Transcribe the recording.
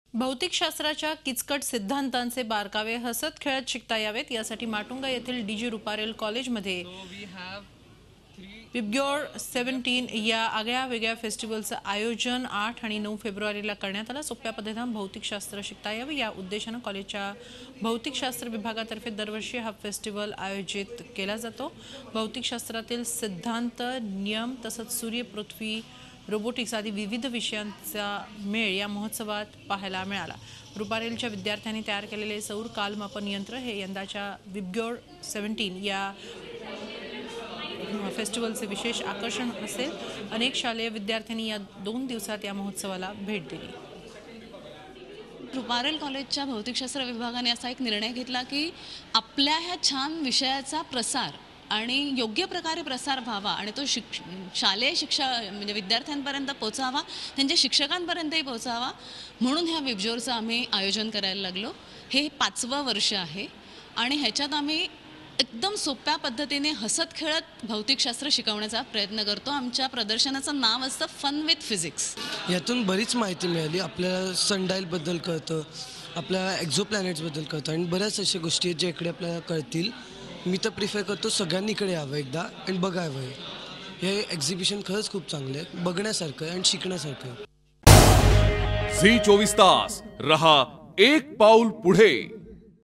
भौतिकशास्त्राच्या किचकट सिद्धांतांचे बारकावे हसत खेळत शिकता यावेत यासाठी माटुंगा येथील डीजी रुपारेल कॉलेजमध्ये विबग्योर 17 या आगळ्या वेगळ्या फेस्टिवलचं आयोजन 8 आणि 9 फेब्रुवारीला करण्यात आलं। सोप्या पद्धतीने भौतिकशास्त्र शिकता यावे या उद्देशाने कॉलेजच्या भौतिकशास्त्र विभागातर्फे दरवर्षी हा फेस्टिवल आयोजित केला जातो। भौतिकशास्त्रातील सिद्धांत, नियम तसंच सूर्य, पृथ्वी, रोबोटिक्स आदी विविध विषयांचा मेळ या महोत्सवात पाहायला मिळाला। रुपारेलच्या विद्यार्थ्यांनी तयार केलेले सौर कालमापन यंत्र हे यंदाच्या विबग्योर 17 या फेस्टिवलचे विशेष आकर्षण असेल। अनेक शालेय विद्यार्थ्यांनी या 2 दिवसात या महोत्सवाला भेट दिली। रुपारेल कॉलेजच्या भौतिकशास्त्र विभागाने असा एक निर्णय घेतला की आपल्या ह्या छान विषयाचा प्रसार आणि योग्य प्रकारे प्रसार व्हावा आणि तो शालेय शिक्षा म्हणजे विद्यार्थ्यांपर्यंत पोहोचावा, त्यांच्या शिक्षकांपर्यंतही पोहोचावा म्हणून ह्या विबग्योरचं आम्ही आयोजन करायला लागलो। हे 5वं वर्ष आहे आणि ह्याच्यात आम्ही एकदम सोप्या पद्धतीने हसत खेळत भौतिकशास्त्र शिकवण्याचा प्रयत्न करतो। आमच्या प्रदर्शनाचं नाव असतं फन विथ फिजिक्स। यातून बरीच माहिती मिळाली, आपल्याला सनडायल बद्दल कळतं, आपल्या एक्झोप्लॅनेट्स बद्दल कळतं आणि बऱ्याच अशा गोष्टी आहेत ज्या इकडे आपल्याला कळतील। मी तर प्रिफर करतो सगळ्यांनी इकडे यावं एकदा आणि बघावं। हे एक्झिबिशन खरंच खूप चांगलं आहे, बघण्यासारखं आहे आणि शिकण्यासारखं आहे। झी 24 तास रहा एक पाऊल पुढे।